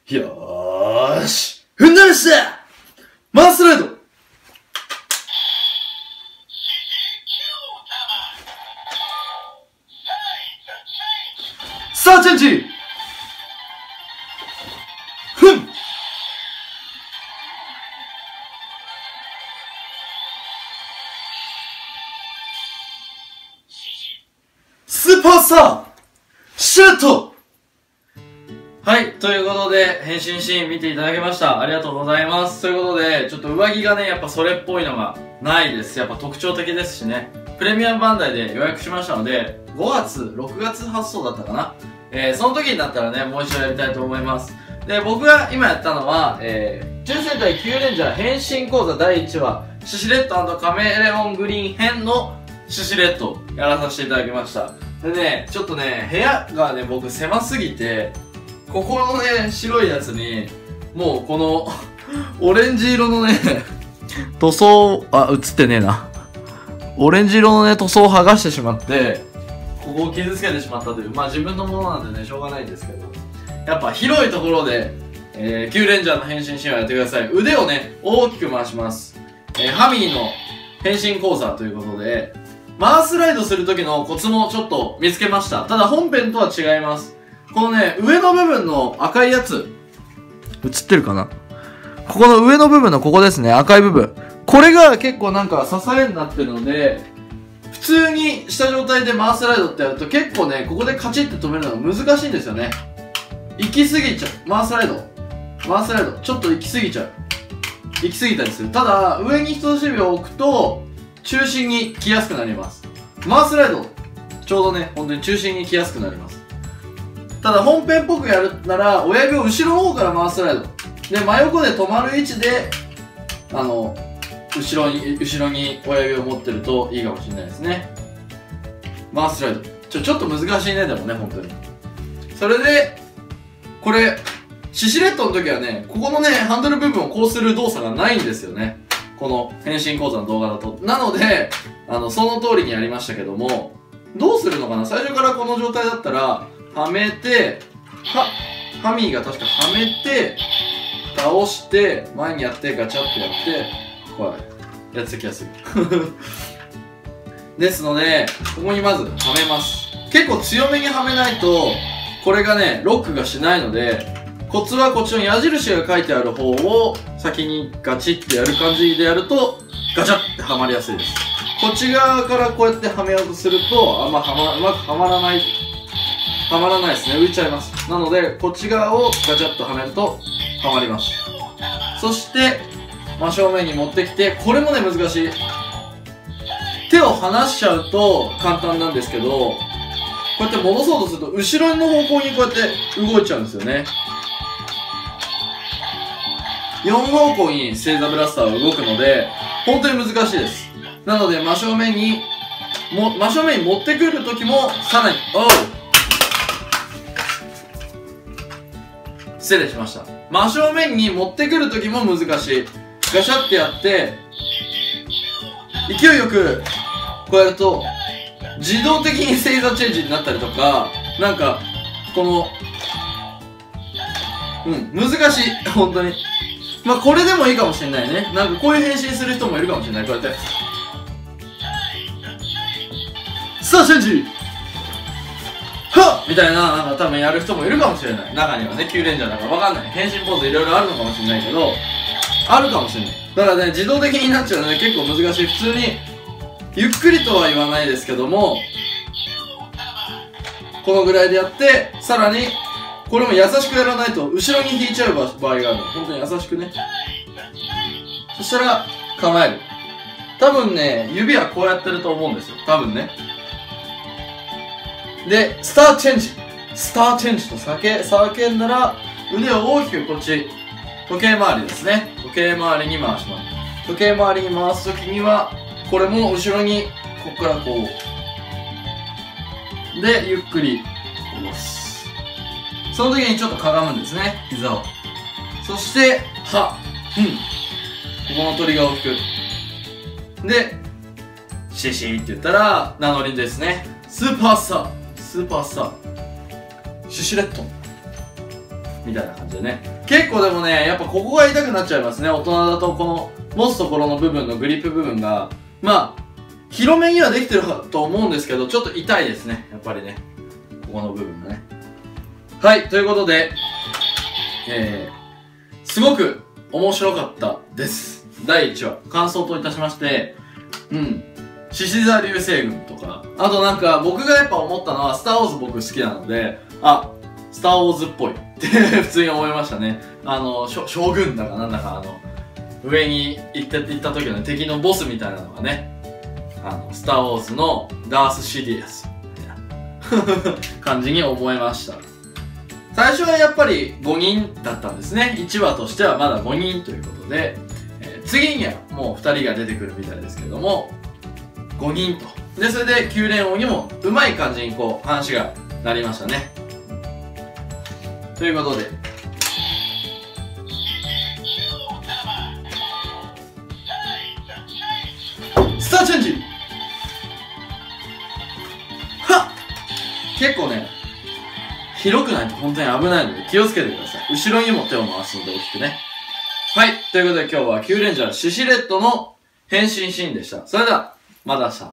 よーし。踏んだりしたマースライド。さあ、チェンジ。ふん。スーパースターシュート。はい、ということで、変身シーン見ていただきました。ありがとうございます。ということで、ちょっと上着がね、やっぱそれっぽいのがないです。やっぱ特徴的ですしね。プレミアムバンダイで予約しましたので、5月、6月発送だったかな。その時になったらね、もう一度やりたいと思います。で、僕が今やったのは、純戦隊キューレンジャー変身講座第1話、シシレット&カメレオングリーン編のシシレットやらさせていただきました。でね、ちょっとね、部屋がね、僕狭すぎて、ここのね、白いやつに、もうこの、オレンジ色のね、塗装、映ってねえな。オレンジ色のね、塗装を剥がしてしまって、ここを傷つけてしまったという、まあ自分のものなんでね、しょうがないんですけど、やっぱ広いところで、キューレンジャーの変身シーンをやってください。腕をね、大きく回します。ハミーの変身講座ということで、マースライドする時のコツもちょっと見つけました。ただ本編とは違います。このね、上の部分の赤いやつ。映ってるかな？ここの上の部分のここですね、赤い部分。これが結構なんか支えになってるので、普通にした状態でマースライドってやると結構ね、ここでカチッて止めるのが難しいんですよね。行き過ぎちゃう。マースライド。ちょっと行き過ぎちゃう。行き過ぎたりする。ただ、上に人差し指を置くと、中心に来やすくなります。マースライド、ちょうどね、本当に中心に来やすくなります。ただ本編っぽくやるなら、親指を後ろの方から回すスライド。で、真横で止まる位置で、後ろに親指を持ってるといいかもしれないですね。回すスライド。ちょっと難しいね、でもね、本当に。それで、これ、シシレットの時はね、ここのね、ハンドル部分をこうする動作がないんですよね。この変身講座の動画だと。なので、その通りにやりましたけども、どうするのかな？最初からこの状態だったら、はめて、ハミーが確かはめて、倒して、前にやって、ガチャってやって、こうやってきやすい。ですので、ここにまずはめます。結構強めにはめないと、これがね、ロックがしないので、コツはこっちの矢印が書いてある方を先にガチってやる感じでやると、ガチャってはまりやすいです。こっち側からこうやってはめようとすると、うまくはまらないですね。浮いちゃいます。なので、こっち側をガチャッとはめると、はまります。そして、真正面に持ってきて、これもね、難しい。手を離しちゃうと簡単なんですけど、こうやって戻そうとすると、後ろの方向にこうやって動いちゃうんですよね。4方向に星座ブラスターは動くので、本当に難しいです。なので、真正面に持ってくるときも、さらに、失礼しました。真正面に持ってくるときも難しい。ガシャってやって、勢いよく、こうやると、自動的に星座チェンジになったりとか、なんか、この、難しい。本当に。まあ、これでもいいかもしれないね。なんかこういう変身する人もいるかもしれない。こうやって。さあ、チェンジはっみたいな、なんか多分やる人もいるかもしれない。中にはね、キューレンジャーだからわかんない。変身ポーズいろいろあるのかもしれないけど、あるかもしれない。だからね、自動的になっちゃうので結構難しい。普通に、ゆっくりとは言わないですけども、このぐらいでやって、さらに、これも優しくやらないと、後ろに引いちゃう場合があるの。本当に優しくね。そしたら、構える。多分ね、指はこうやってると思うんですよ。多分ね。で、スターチェンジと叫んだら、腕を大きくこっち、時計回りですね。時計回りに回します。時計回りに回すときには、これも後ろに、ここからこう。で、ゆっくり下ろす。その時にちょっとかがむんですね。膝を。そして、ここのトリガーを引く。で、シシーって言ったら、名乗りですね。スーパースター。シュシュレット。みたいな感じでね。 結構でもね、やっぱここが痛くなっちゃいますね。大人だとこの持つところの部分のグリップ部分が、まあ、広めにはできてると思うんですけど、ちょっと痛いですね。やっぱりね。ここの部分がね。はい、ということで、すごく面白かったです。第1話。感想といたしまして、獅子座流星群とか、あとなんか僕がやっぱ思ったのは、スターウォーズ僕好きなので、あ、スターウォーズっぽいって普通に思いましたね。将軍だかなんだか上に行った時の敵のボスみたいなのがね、スターウォーズのダース・シディアスみたいな感じに思いました。最初はやっぱり5人だったんですね。1話としてはまだ5人ということで、次にはもう2人が出てくるみたいですけども、5人と。で、それで9連王にもうまい感じにこう話がなりましたね。ということで、スターチェンジはっ結構ね、広くないと本当に危ないので気をつけてください。後ろにも手を回すので大きくね。はい。ということで今日はキューレンジャーシシレットの変身シーンでした。それでは、また明日。